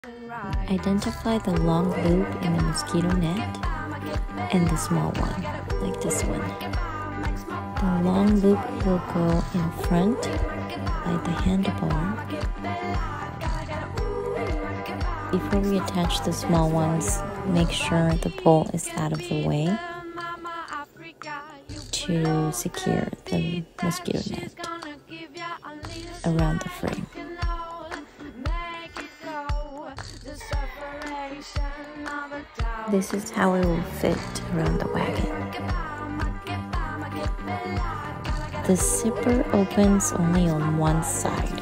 Identify the long loop in the mosquito net and the small one, like this one. The long loop will go in front, like the handlebar. Before we attach the small ones, make sure the pole is out of the way to secure the mosquito net around the frame. This is how it will fit around the wagon. The zipper opens only on one side.